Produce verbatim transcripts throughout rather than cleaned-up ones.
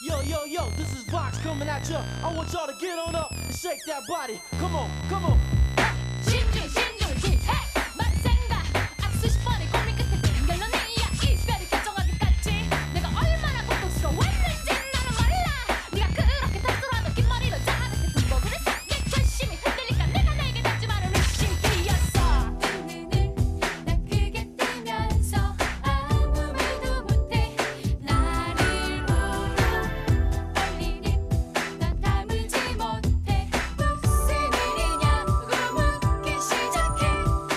Yo, yo, yo, this is Vox coming at ya. I want y'all to get on up and shake that body. Come on, come on. 신중 신중을 기해 말생각 아 수십 번의 고민 끝에 된 결론이야 이별이 결정하기까지 내가 얼마나 고통스러웠는지 나는 몰라 네가 그렇게 탓으로 긴 머리로 자르게 둔거 그래서 내 결심이 흔들리니까 내가 내게 닿지 말은 의심이었어 눈을 난 크게 뜨면서 아무 말도 못해 나를 보러 떨리는 난 담을지 못해 무슨 일이냐고 묻기 시작해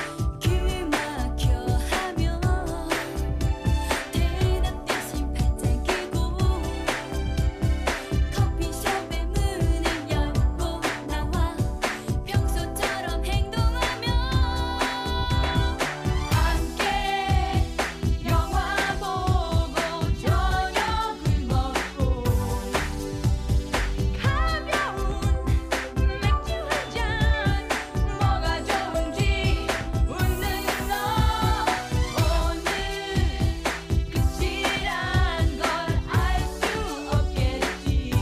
기막혀 하며 대답대신 발짱기고 커피숍의 문을 열고 나와 평소처럼 행동하며 함께 영화 보고 저녁을 먹고 가벼운 맥주 한 잔 뭐가 좋은지 웃는 너 오늘 끝이란 걸 알 수 없겠지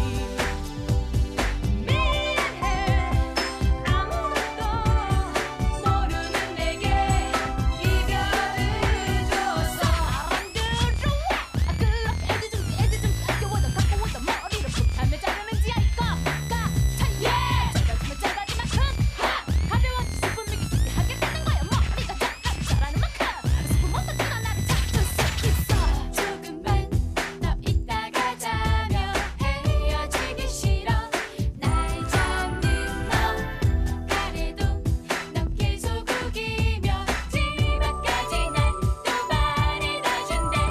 미안해 아무것도 모르는 내게 이별을 줬어 사람들은 왜 그렇게 애지중지 애지중지 아껴오던 갖고 오던 머리를 불타며 자르는지 알 것 같아 짧아지면 짧아지만 큰 가벼워지 슬픔이 깊게 하게 되는 거야 머리가 잠깐 자라는 만큼 슬픔 없었지만 나를 자꾸 스키서 조금만 더 있다가 자며 헤어지기 싫어 날 잡는 너 가래도 넌 계속 우기며 지막까지 난 또 말해다준대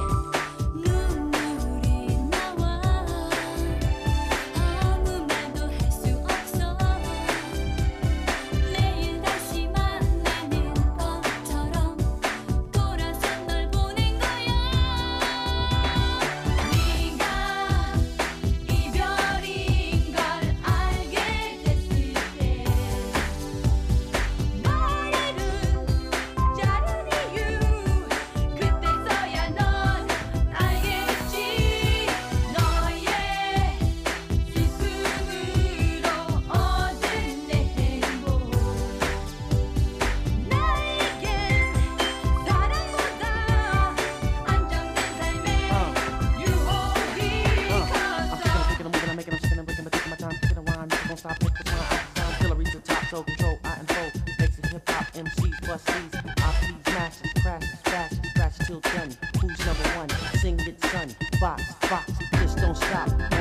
눈물이 나와 아무 말도 할 수 없어 내일 다시 만나는 것처럼 돌아서 널 보낸 거야 네가 이별인 걸 알게 됐을 때 머리를 자른 이유 그때서야 넌 알겠지 너의 슬픔으로 얻은 내 행복 나에겐 사랑보다 안정된 삶의 유혹이 I'm 컸어 picking, I'm moving, I'm making, I'm shaking, I'm breaking, but taking my time, taking a rhyme, never gonna stop, take the time, off the sound, till I reach the top, so control, I unfold, makes it hip hop, M Cs, bust C's, I please, mashes, crashes, fashion, crash till done, who's number one, sing it, son, Fox, Fox, just don't stop.